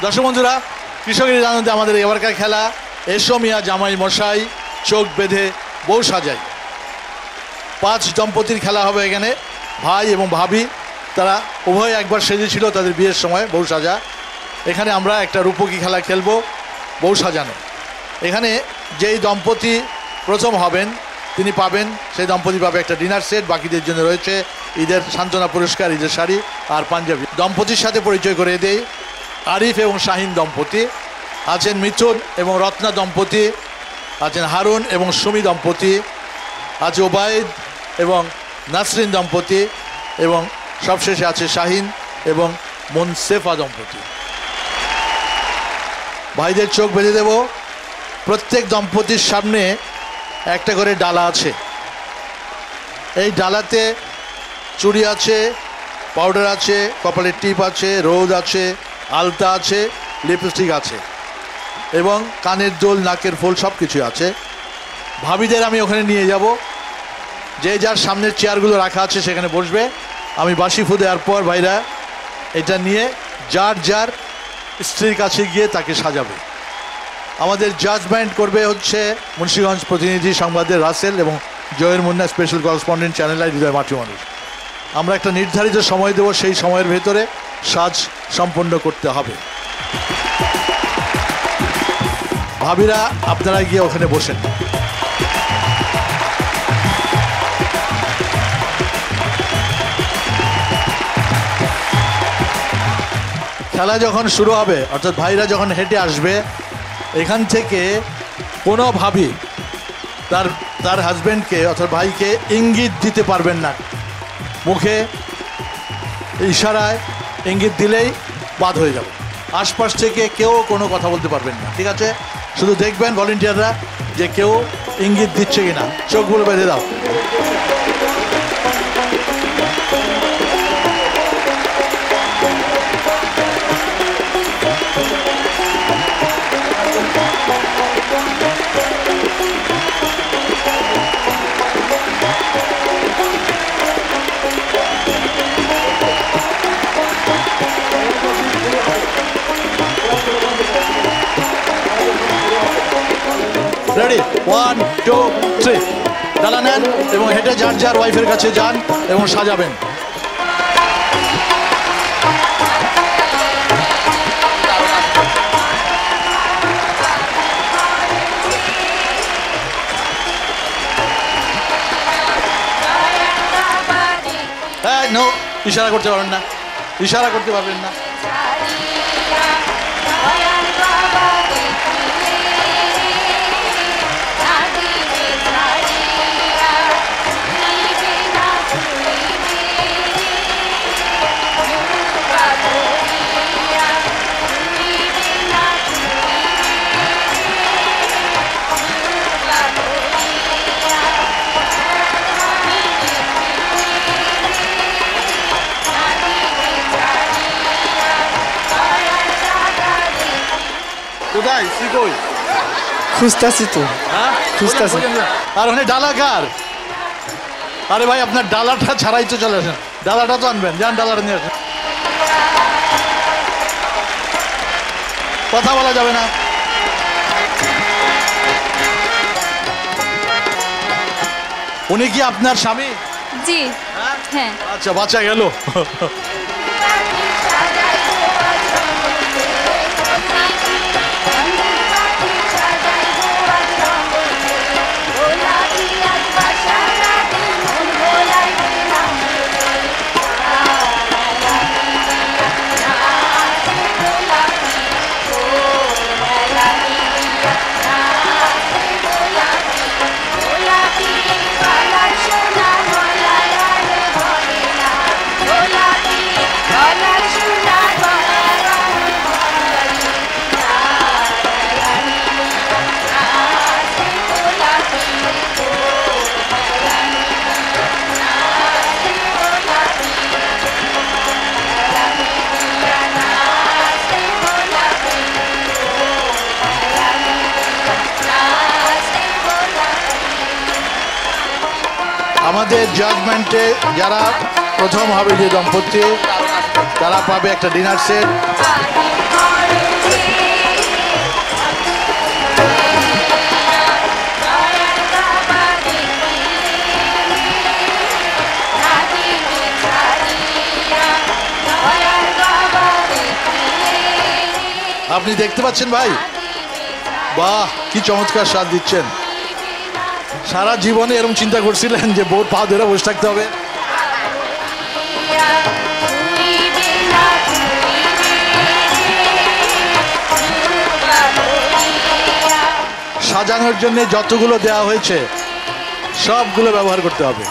দর্শক বন্ধুরা, কৃষকের আনন্দে আমাদের এবারকার খেলা এসো মিয়া জামাই মশাই চোখ বেঁধে বউ সাজাই। 5 দম্পতির খেলা হবে এখানে। ভাই এবং ভাবি তারা উভয় একবার সেজেছিল তাদের বিয়ের সময় বউ সাজা। এখানে আমরা একটা রূপকী খেলা খেলবো, বউ সাজানো। এখানে যেই দম্পতি প্রথম হবেন তিনি পাবেন, সেই দম্পতি পাবে একটা ডিনার সেট। বাকিদের জন্য রয়েছে ঈদের সান্ত্বনা পুরস্কার, ঈদের শাড়ি আর পাঞ্জাবি। দম্পতির সাথে পরিচয় করে দেই। আরিফ এবং শাহিন দম্পতি আছেন, মিথুন এবং রত্না দম্পতি আছেন, হারুন এবং সুমি দম্পতি আছে, ওবায়দ এবং নাসরিন দম্পতি, এবং সবশেষে আছে শাহিন এবং মুনসেফা দম্পতি। ভাইদের চোখ বেঁধে দেব। প্রত্যেক দম্পতির সামনে একটা করে ডালা আছে। এই ডালাতে চুড়ি আছে, পাউডার আছে, কপালের টিপ আছে, রোদ আছে, আলতা আছে, লিপস্টিক আছে এবং কানের দোল, নাকের ফুল সব কিছু আছে। ভাবিদের আমি ওখানে নিয়ে যাব। যে যার সামনের চেয়ারগুলো রাখা আছে সেখানে বসবে। আমি বাঁশি ফু দেওয়ার পর ভাইরা এটা নিয়ে যার যার স্ত্রীর কাছে গিয়ে তাকে সাজাবে। আমাদের জাজমেন্ট করবে হচ্ছে মুন্সিগঞ্জ প্রতিনিধি সংবাদের রাসেল এবং জয়ের মুন্না স্পেশাল করেসপন্ডেন্ট চ্যানেল আই হৃদয় মাটি মানুষ। আমরা একটা নির্ধারিত সময় দেব, সেই সময়ের ভেতরে সাজ সম্পন্ন করতে হবে। ভাবিরা আপনারা গিয়ে ওখানে বসেন। খেলা যখন শুরু হবে, অর্থাৎ ভাইরা যখন হেঁটে আসবে, এখান থেকে কোনো ভাবি তার হাজব্যান্ডকে অর্থাৎ ভাইকে ইঙ্গিত দিতে পারবেন না। মুখে ইশারায় ইঙ্গিত দিলেই বাদ হয়ে যাবে। আশপাশ থেকে কেউ কোনো কথা বলতে পারবেন না, ঠিক আছে? শুধু দেখবেন ভলেন্টিয়াররা যে কেউ ইঙ্গিত দিচ্ছে কিনা। চোখগুলো বেঁধে দাও। রেডি, 1 2 3। ডালা নেন এবং হেঁটে যার যার ওয়াইফের কাছে যান এবং সাজাবেন। হ্যাঁ, নো, ইশারা করতে পারবেন না, ইশারা করতে পারবেন না। কোথায় কই খুঁজতেছি তো। হ্যাঁ, খুঁজতেছি। আর ওখানে ডালা কার? আরে ভাই, আপনার ডালাটা ছাড়াই তো চলে আসেন। ডালাটা তো আনবেন, যান ডালাটা নিয়ে আসেন। কথা বলা যাবে না। উনি কি আপনার স্বামী? জি, হ্যাঁ। আচ্ছা, বাঁচা গেল। আমাদের জাজমেন্টে যারা প্রথম হবে যে দম্পতি, তারা পাবে একটা ডিনার সেট। আপনি দেখতে পাচ্ছেন ভাই, বাহ কি চমৎকার স্বাদ দিচ্ছেন। সারা জীবনে এরকম চিন্তা করছিলেন যে বউর পা ধরে বসে থাকতে হবে? সাজানোর জন্য যতগুলো দেওয়া হয়েছে সবগুলো ব্যবহার করতে হবে।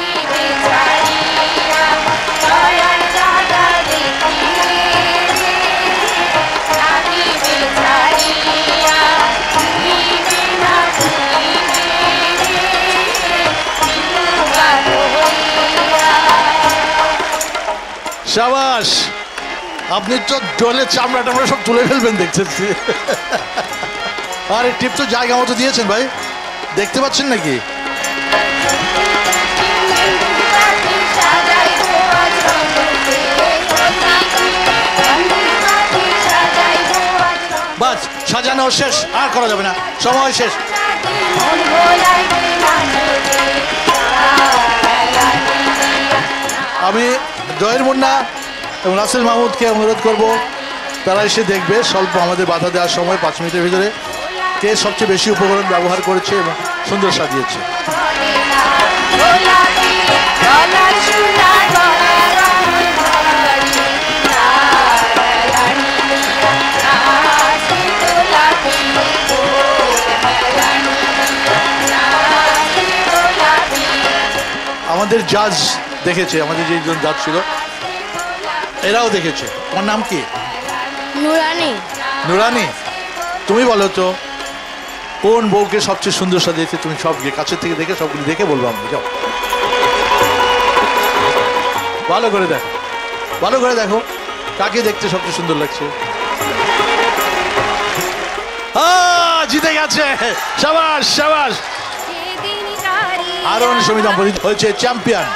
শাবাশ, আপনি তো ডলে চামড়া টামড়া সব তুলে ফেলবেন দেখছেন। আর এই টিপ তো জায়গা মতো দিয়েছেন ভাই, দেখতে পাচ্ছেন নাকি? বাস সাজানো শেষ, আর করা যাবে না, সময় শেষ। আমি জয়ের মুন্না এবং রাসেল মাহমুদকে অনুরোধ করব তারা এসে দেখবে স্বল্প আমাদের বাধা দেওয়ার সময় 5 মিনিটের ভিতরে কে সবচেয়ে বেশি উপকরণ ব্যবহার করেছে এবং সুন্দর সাজিয়েছে। আমাদের জাজ দেখেছে, আমাদের যেজন জাজ ছিল এরাও দেখেছে। তোমার নাম কি? নুরানি। নুরানি, তুমি বলো তো কোন বউকে সবচেয়ে সুন্দর সাজিয়েছে? তুমি সব কাছের থেকে দেখে সবগুলি দেখে বলবো। আমরা যাও, ভালো করে দেখো, ভালো করে দেখো কাকে দেখতে সবচেয়ে সুন্দর লাগছে। জিতে গেছে, শাবাশ শাবাশ। আরোহণ সুমি দম্পতি হয়েছে চ্যাম্পিয়ন।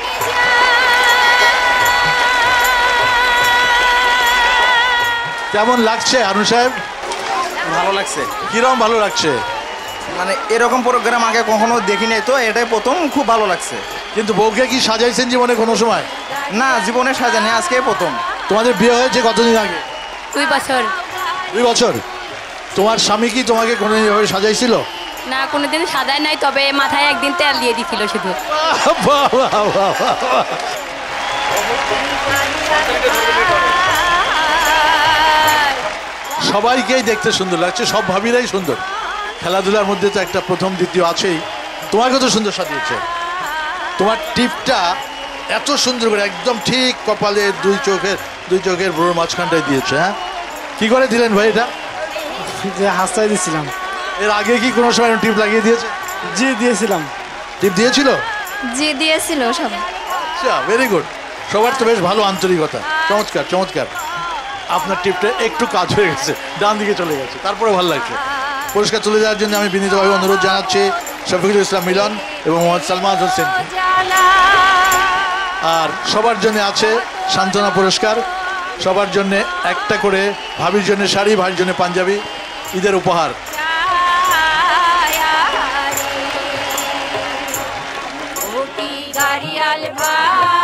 কেমন লাগছে আরুণ সাহেব? ভালো লাগছে। কিরকম ভালো লাগছে? মানে এরকম প্রোগ্রাম আগে কখনো দেখি নাই, তো এটাই প্রথম, খুব ভালো লাগছে। কিন্তু বউকে কি সাজাইছেন জীবনে কোনো সময়? না, জীবনে সাজানি, আজকে প্রথম। তোমাদের বিয়ে হয়েছে কতদিন আগে? 2 বছর। 2 বছর। তোমার স্বামী কি তোমাকে কোনো এভাবে সাজাইছিল? না, কোনোদিন সাজায় নাই, তবে মাথায় একদিন তেল দিয়ে দিছিল শুধু। বাহ, বাহ, বাহ, বাহ। সবাইকেই দেখতে সুন্দর লাগছে, সব ভাবিরাই সুন্দর। খেলাধুলার মধ্যে তো একটা প্রথম দ্বিতীয় আছেই। তোমাকে তো সুন্দর সাজিয়েছে। তোমার টিপটা এত সুন্দর করে একদম ঠিক কপালে দুই চোখের ব্রোর মাঝখানটায় দিয়েছে। হ্যাঁ, কি করে দিলেন ভাই এটা? যে হাসতাই দিছিলাম। এর আগে কি কোনো সময় টিপ লাগিয়ে দিয়েছে? জি দিয়েছিলাম। টিপ দিয়েছিল? যে দিয়েছিল সব। আচ্ছা, ভেরি গুড। সবার তো বেশ ভালো আন্তরিকতা। চমৎকার চমৎকার। আপনার টিপটা একটু কাজ হয়ে গেছে, ডান দিকে চলে গেছে, তারপরে ভালো লাগছে। পুরস্কার চলে যাওয়ার জন্য আমি বিনীতভাবে অনুরোধ জানাচ্ছি শফিকুল ইসলাম মিলন এবং মোহাম্মদ সালমান হোসেন। আর সবার জন্য আছে সান্ত্বনা পুরস্কার, সবার জন্য একটা করে, ভাবির জন্য শাড়ি, ভাইয়ের জন্য পাঞ্জাবি, ঈদের উপহার।